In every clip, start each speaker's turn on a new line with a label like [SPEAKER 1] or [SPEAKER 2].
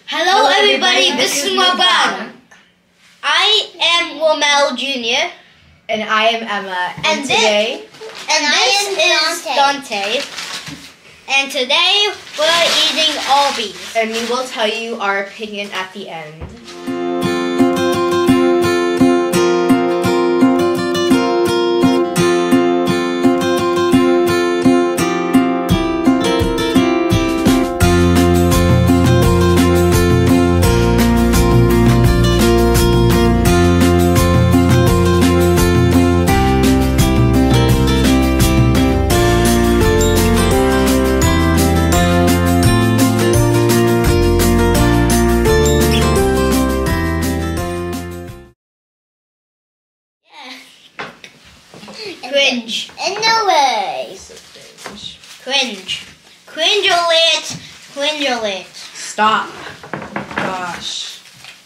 [SPEAKER 1] Hello everybody, this is Mobile. I am Romel Jr.
[SPEAKER 2] And I am Emma.
[SPEAKER 1] And
[SPEAKER 2] today...
[SPEAKER 1] this is Dante. And today we're eating Arby's.
[SPEAKER 2] And we will tell you our opinion at the end.
[SPEAKER 1] Cringe. Anyways. Cringe. Cringe alert. Cringe alert.
[SPEAKER 2] Stop. Gosh.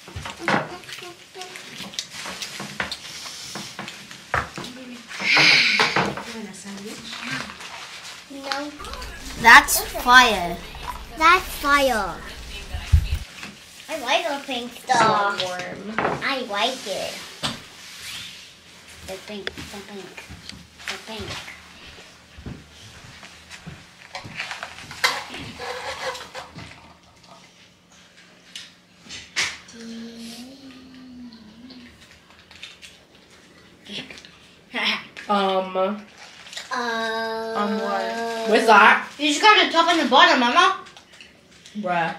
[SPEAKER 1] No. That's fire. That's fire. I like the pink stuff.
[SPEAKER 2] So warm.
[SPEAKER 1] I like it. The pink, the pink, the pink.
[SPEAKER 2] What? What's that?
[SPEAKER 1] You just got the top and the bottom, Mama.
[SPEAKER 2] Bruh.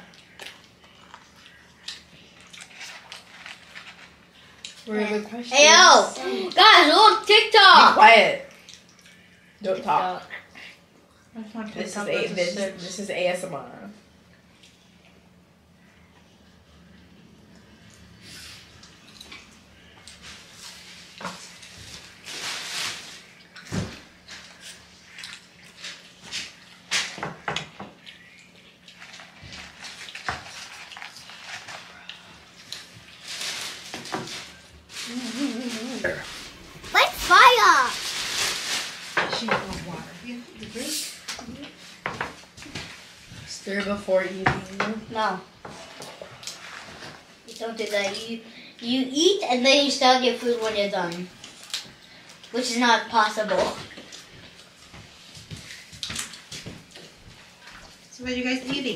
[SPEAKER 2] What are the questions?
[SPEAKER 1] Hey yo, guys, look
[SPEAKER 2] Be
[SPEAKER 1] TikTok.
[SPEAKER 2] quiet. Don't talk.
[SPEAKER 3] That's not
[SPEAKER 2] This
[SPEAKER 3] TikTok,
[SPEAKER 2] is
[SPEAKER 3] that's a
[SPEAKER 2] this is ASMR.
[SPEAKER 1] Like fire.
[SPEAKER 3] She has no water. You drink?
[SPEAKER 2] Stir before eating.
[SPEAKER 1] No. You don't do that. You eat and then you serve your food when you're done. Which is not possible.
[SPEAKER 3] So what are you guys eating?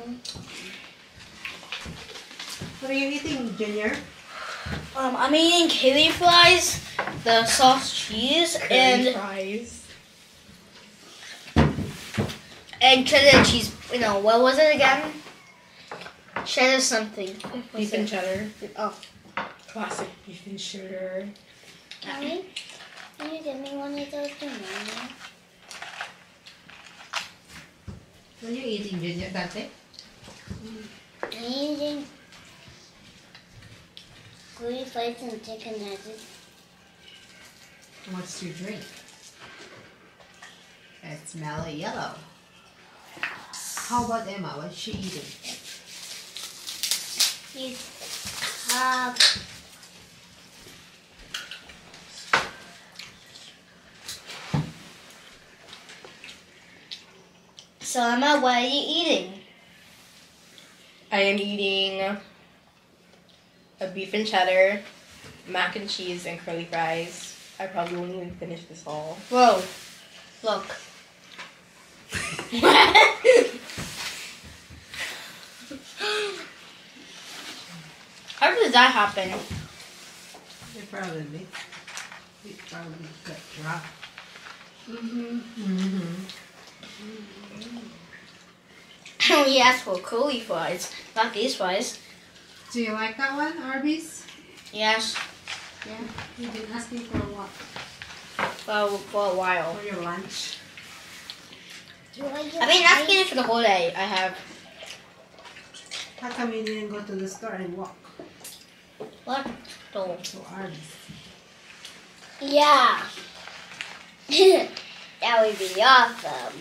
[SPEAKER 3] What are you eating, Junior?
[SPEAKER 1] I'm eating curly fries, the soft cheese,
[SPEAKER 2] Curly fries.
[SPEAKER 1] and cheddar cheese. You know, what was it again? Cheddar something.
[SPEAKER 2] Beef and cheddar.
[SPEAKER 1] Oh.
[SPEAKER 2] Classic beef and cheddar.
[SPEAKER 1] Mommy, can you give me one of those too, Mommy?
[SPEAKER 3] What are you eating, Junior? Dante?
[SPEAKER 1] I'm eating curly fries and chicken nuggets.
[SPEAKER 3] What's your drink? It's mellow yellow. How about Emma? What's she eating?
[SPEAKER 1] You have So Emma, what are you eating?
[SPEAKER 2] I am eating a beef and cheddar, mac and cheese, and curly fries. I probably won't even finish this all.
[SPEAKER 1] Whoa, look. How did that happen?
[SPEAKER 3] It probably got dry.
[SPEAKER 1] We asked for curly fries, not these fries.
[SPEAKER 3] Do you like that one, Arby's?
[SPEAKER 1] Yes,
[SPEAKER 3] Yeah. You've been asking for what?
[SPEAKER 1] for a while.
[SPEAKER 3] For your lunch?
[SPEAKER 1] I've been asking it for the whole day. I have.
[SPEAKER 3] How come you didn't go to the store and walk
[SPEAKER 1] What? Oh.
[SPEAKER 3] to Arby's?
[SPEAKER 1] Yeah. That would be awesome.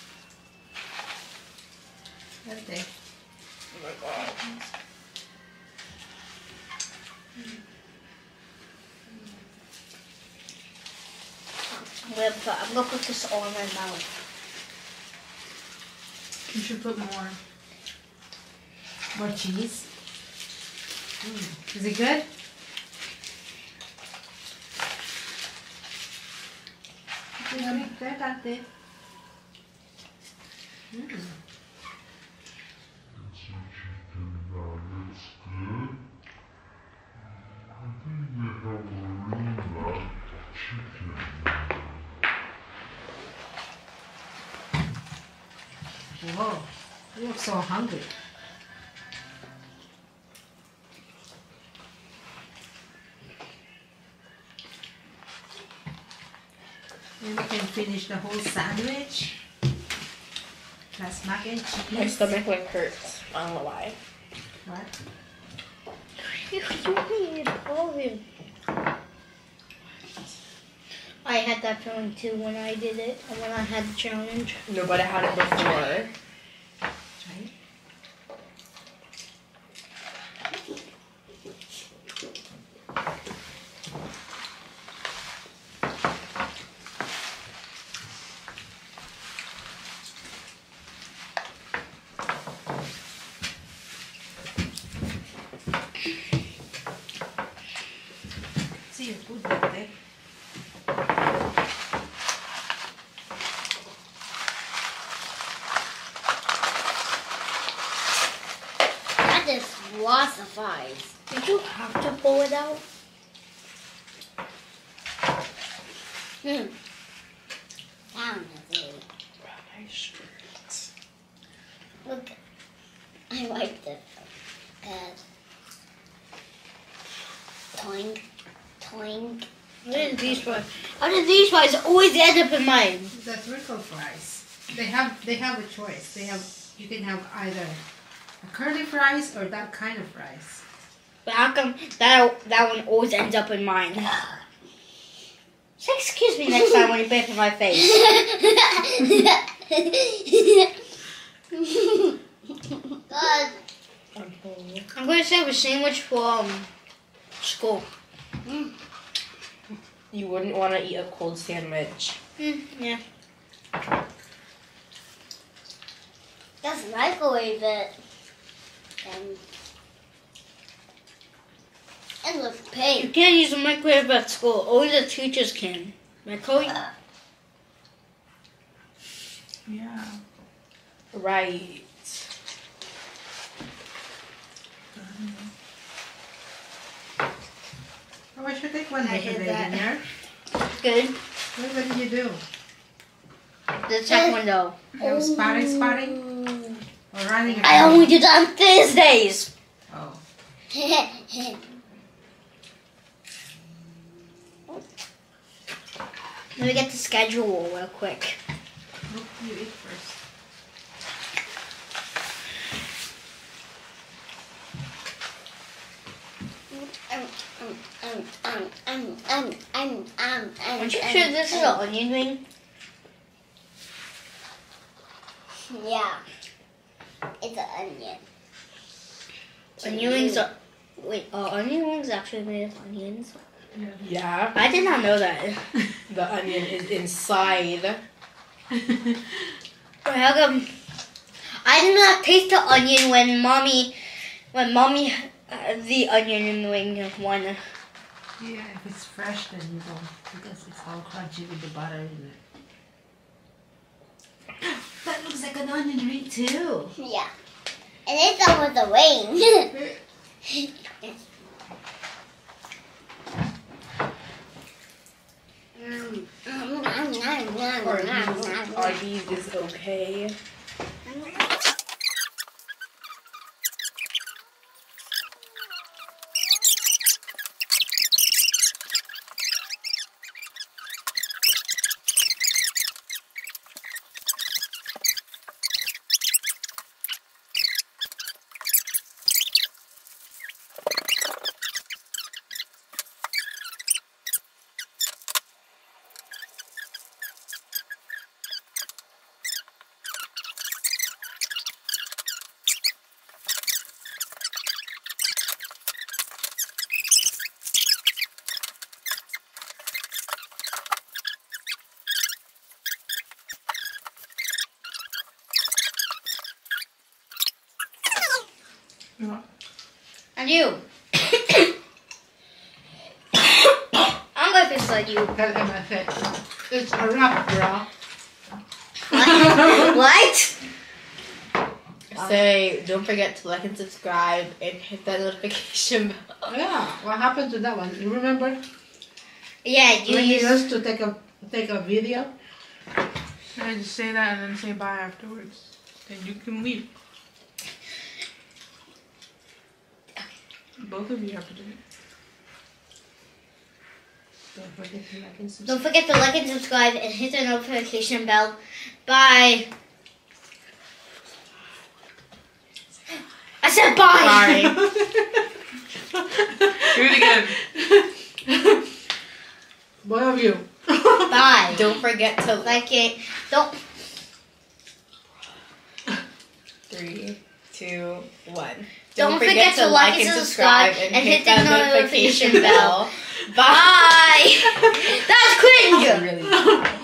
[SPEAKER 3] Okay.
[SPEAKER 1] Oh my god. but I'm gonna put this all in my mouth.
[SPEAKER 3] You should put more cheese. Is it good? Whoa, you look so hungry. Maybe we can finish the whole sandwich. Plus mac and cheese.
[SPEAKER 2] My stomach like hurts. I don't know why.
[SPEAKER 3] What?
[SPEAKER 1] I had that feeling too when I did it and when I had the challenge.
[SPEAKER 2] No, but I had it before.
[SPEAKER 3] Right? See your food back there.
[SPEAKER 1] That just wassifies. Did you have to pull it out? Sound of it.
[SPEAKER 2] My shirt.
[SPEAKER 1] Look, I wiped it. Good. Toink, toink. How did these fries always end up in mine?
[SPEAKER 3] The Twinkle fries. They have a choice. You can have either a curly fries or that kind of fries.
[SPEAKER 1] But how come that one always ends up in mine? Say excuse me next time when you bake in my face. God. I'm going to have a sandwich for school.
[SPEAKER 2] You wouldn't want to eat a cold sandwich.
[SPEAKER 1] Yeah. Just microwave it. And look pink. You can't use a microwave at school. Only the teachers can. Microwave?
[SPEAKER 3] Yeah.
[SPEAKER 2] Right.
[SPEAKER 3] Oh, I should take one
[SPEAKER 1] I
[SPEAKER 3] with the
[SPEAKER 1] did
[SPEAKER 3] baby
[SPEAKER 1] that.
[SPEAKER 3] there.
[SPEAKER 1] Good.
[SPEAKER 3] What did you do?
[SPEAKER 1] The second one though.
[SPEAKER 3] You know, spotting? Or running around?
[SPEAKER 1] I only do that on Thursdays.
[SPEAKER 3] Oh.
[SPEAKER 1] Let me get the schedule real quick.
[SPEAKER 3] Look, you eat first.
[SPEAKER 1] Aren't you sure this is an onion ring?
[SPEAKER 4] Yeah. It's an onion.
[SPEAKER 1] Onion rings are... Wait, are onion rings actually made of onions?
[SPEAKER 2] Yeah.
[SPEAKER 1] I did not know that.
[SPEAKER 2] The onion is inside.
[SPEAKER 1] But how come... I did not taste the onion when mommy had the onion ring one.
[SPEAKER 3] Yeah, if it's fresh, then you don't, because it's all crunchy with the butter in it. That looks like an onion ring too.
[SPEAKER 4] Yeah. And it's over the wing.
[SPEAKER 2] Arby's is okay.
[SPEAKER 3] Yeah.
[SPEAKER 1] And you. I'm going to slide you.
[SPEAKER 3] Tell MFA. It's a wrap, bro.
[SPEAKER 1] What?
[SPEAKER 2] Say, don't forget to like and subscribe and hit that notification bell.
[SPEAKER 3] Yeah. What happened to that one? You remember?
[SPEAKER 1] Yeah, you
[SPEAKER 3] When you
[SPEAKER 1] used.
[SPEAKER 3] used to take a video?
[SPEAKER 5] I just say that and then say bye afterwards. Then you can leave. Both of you have to do it.
[SPEAKER 3] Don't forget to like and subscribe.
[SPEAKER 1] Don't forget to like and subscribe and hit the notification bell. Bye. I said bye.
[SPEAKER 5] Do it again.
[SPEAKER 3] Both of you.
[SPEAKER 1] Bye.
[SPEAKER 2] Don't forget to
[SPEAKER 1] Like it. Don't.
[SPEAKER 2] 3, 2, 1.
[SPEAKER 1] Don't forget to like and subscribe and hit the notification bell.
[SPEAKER 2] Bye.
[SPEAKER 1] Bye. That's cringe.
[SPEAKER 2] Really.